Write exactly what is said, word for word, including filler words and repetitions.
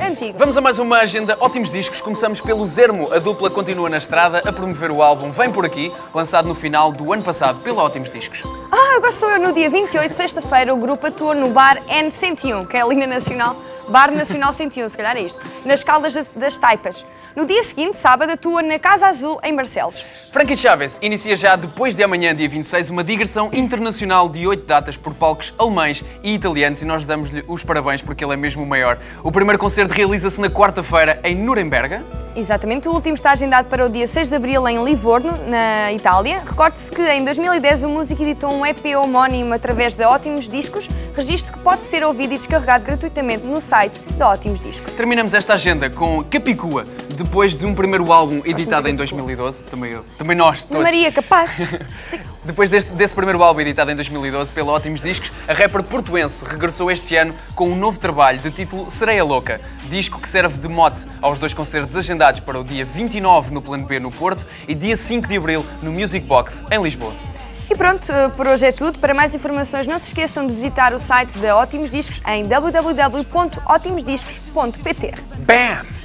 antigo. Vamos a mais uma agenda Ótimos Discos. Começamos pelo Zermo. A dupla continua na estrada a promover o álbum Vem Por Aqui, lançado no final do ano passado pela Ótimos Discos. Ah, agora sou eu. No dia vinte e oito, sexta-feira, o grupo atua no bar N cento e um, que é ali na Nacional, Bar Nacional cento e um, se calhar é isto, nas Caldas das Taipas. No dia seguinte, sábado, atua na Casa Azul, em Barcelos. Frankie Chaves inicia já depois de amanhã, dia vinte e seis, uma digressão internacional de oito datas por palcos alemães e italianos, e nós damos-lhe os parabéns porque ele é mesmo o maior. O primeiro concerto realiza-se na quarta-feira em Nuremberg. Exatamente, o último está agendado para o dia seis de abril em Livorno, na Itália. Recorde-se que em dois mil e dez o músico editou um E P homónimo através de Ótimos Discos, registro que pode ser ouvido e descarregado gratuitamente no site da Ótimos Discos. Terminamos esta agenda com Capicua, depois de um primeiro álbum editado em dois mil e doze, também eu, também nós todos. Maria, capaz? Sim. Depois deste, desse primeiro álbum editado em dois mil e doze pela Ótimos Discos, a rapper portuense regressou este ano com um novo trabalho de título Sereia Louca, disco que serve de mote aos dois concertos agendados para o dia vinte e nove no Plano B no Porto e dia cinco de abril no Music Box em Lisboa. E pronto, por hoje é tudo. Para mais informações não se esqueçam de visitar o site da Ótimos Discos em w w w ponto ótimos discos ponto p t. Bam!